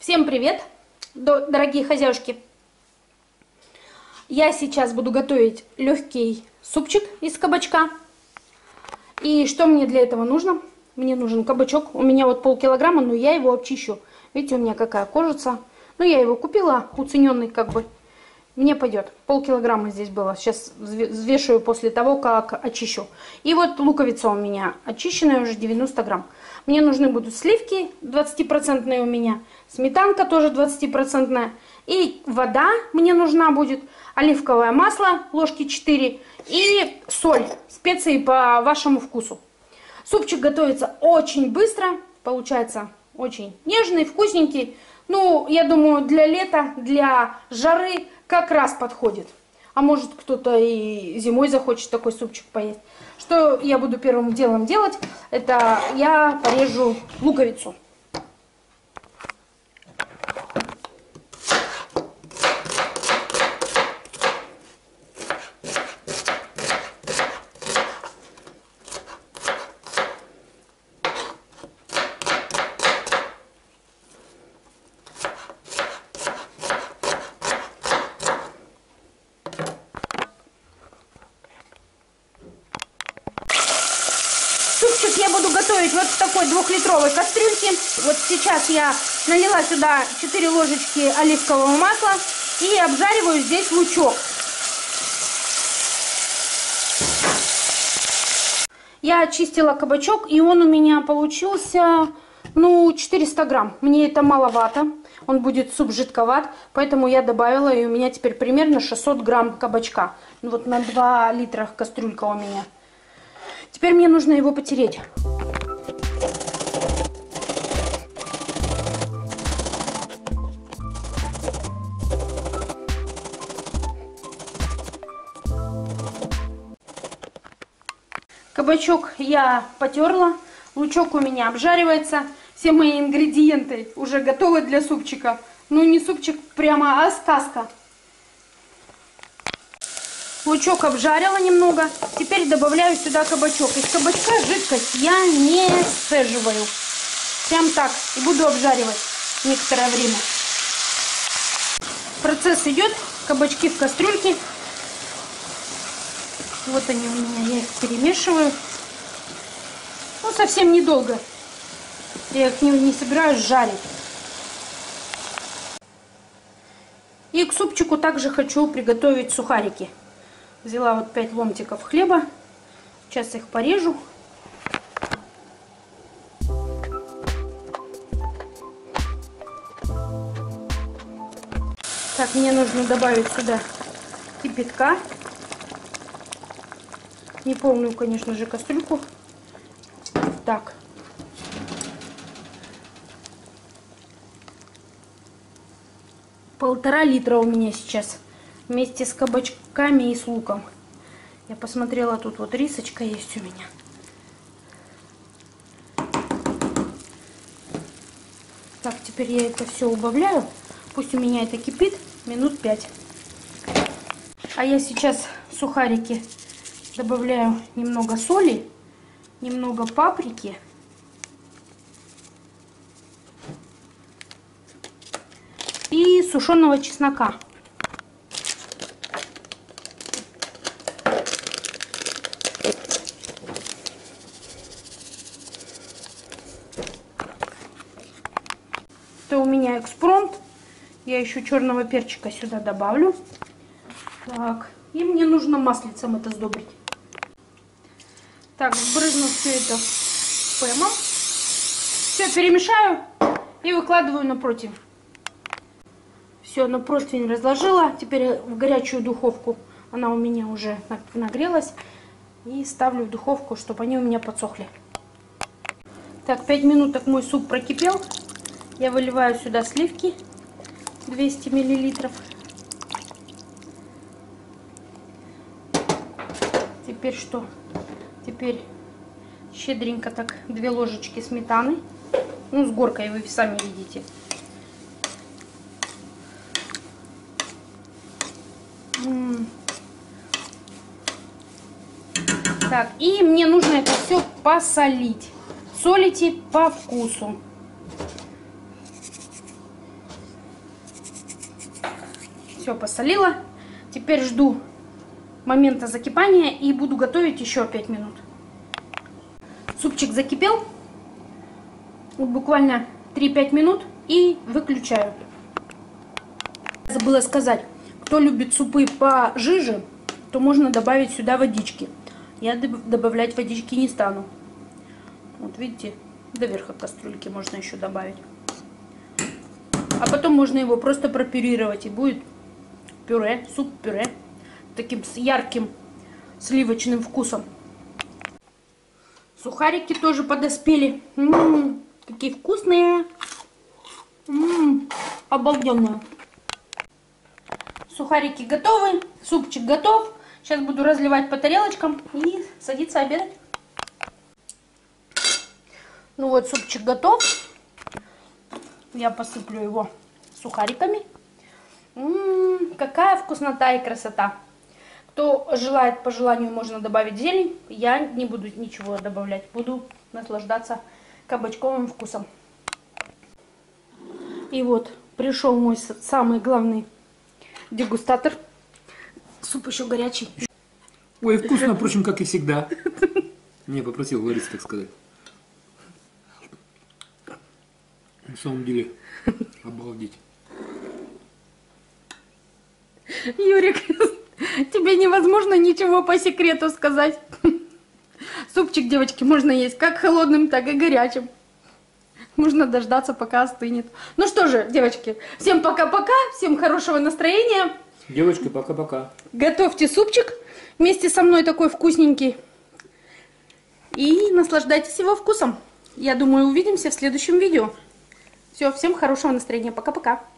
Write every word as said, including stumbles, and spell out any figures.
Всем привет, дорогие хозяюшки! Я сейчас буду готовить легкий супчик из кабачка. И что мне для этого нужно? Мне нужен кабачок. У меня вот полкилограмма, но я его обчищу. Видите, у меня какая кожица. Ну, я его купила, уцененный как бы. Мне пойдет. Полкилограмма здесь было. Сейчас взвешиваю после того, как очищу. И вот луковица у меня очищенная уже девяносто грамм. Мне нужны будут сливки двадцатипроцентные у меня. Сметанка тоже двадцатипроцентная. И вода мне нужна будет. Оливковое масло ложки четыре. И соль. Специи по вашему вкусу. Супчик готовится очень быстро. Получается очень нежный, вкусненький. Ну, я думаю, для лета, для жары как раз подходит. А может, кто-то и зимой захочет такой супчик поесть. Что я буду первым делом делать? Это я порежу луковицу. Супчик я буду готовить вот в такой двухлитровой кастрюльке. Вот сейчас я налила сюда четыре ложечки оливкового масла и обжариваю здесь лучок. Я очистила кабачок, и он у меня получился, ну, четыреста грамм. Мне это маловато, он будет суп жидковат, поэтому я добавила, и у меня теперь примерно шестьсот грамм кабачка. Вот на два литра кастрюлька у меня. Теперь мне нужно его потереть. Кабачок я потерла, лучок у меня обжаривается. Все мои ингредиенты уже готовы для супчика. Ну, не супчик прямо, а сказка. Лучок обжарила немного. Теперь добавляю сюда кабачок. Из кабачка жидкость я не сцеживаю. Прям так. И буду обжаривать некоторое время. Процесс идет. Кабачки в кастрюльке. Вот они у меня. Я их перемешиваю. Ну, совсем недолго. Я их не, не собираюсь жарить. И к супчику также хочу приготовить сухарики. Взяла вот пять ломтиков хлеба. Сейчас их порежу. Так, мне нужно добавить сюда кипятка. Не полную, конечно же, кастрюльку. Так. Полтора литра у меня сейчас. Вместе с кабачками и с луком. Я посмотрела, тут вот рисочка есть у меня. Так, теперь я это все убавляю. Пусть у меня это кипит минут пять. А я сейчас в сухарики добавляю немного соли, немного паприки. И сушеного чеснока. Это у меня экспромт. Я еще черного перчика сюда добавлю. Так. И мне нужно маслицем это сдобрить. Так, сбрызну все это прямо. Все перемешаю и выкладываю на противень. Все, на противень разложила. Теперь в горячую духовку. Она у меня уже нагрелась. И ставлю в духовку, чтобы они у меня подсохли. Так, пять минуток мой суп прокипел. Я выливаю сюда сливки двести миллилитров. Теперь что? Теперь щедренько так две ложечки сметаны. Ну, с горкой вы сами видите. М-м. Так, и мне нужно это все посолить. Солите по вкусу. Все посолила. Теперь жду момента закипания и буду готовить еще пять минут. Супчик закипел. Вот буквально три-пять минут и выключаю. Забыла сказать, кто любит супы пожиже, то можно добавить сюда водички. Я добавлять водички не стану. Вот видите, до верха кастрюльки можно еще добавить. А потом можно его просто пропюрировать, и будет пюре, суп-пюре, таким с ярким сливочным вкусом. Сухарики тоже подоспели. М-м-м, какие вкусные. М-м, обалденные. Сухарики готовы, супчик готов. Сейчас буду разливать по тарелочкам и садиться обедать. Ну вот, супчик готов. Я посыплю его сухариками. М-м, какая вкуснота и красота. Кто желает, по желанию можно добавить зелень. Я не буду ничего добавлять. Буду наслаждаться кабачковым вкусом. И вот пришел мой самый главный дегустатор. Суп еще горячий. Ой, вкусно, впрочем, как и всегда. Мне попросил Лариса, так сказать. На самом деле, обалдеть. Юрик, тебе невозможно ничего по секрету сказать. Супчик, девочки, можно есть как холодным, так и горячим. Можно дождаться, пока остынет. Ну что же, девочки, всем пока-пока, всем хорошего настроения. Девочки, пока-пока. Готовьте супчик вместе со мной такой вкусненький. И наслаждайтесь его вкусом. Я думаю, увидимся в следующем видео. Все, всем хорошего настроения. Пока-пока.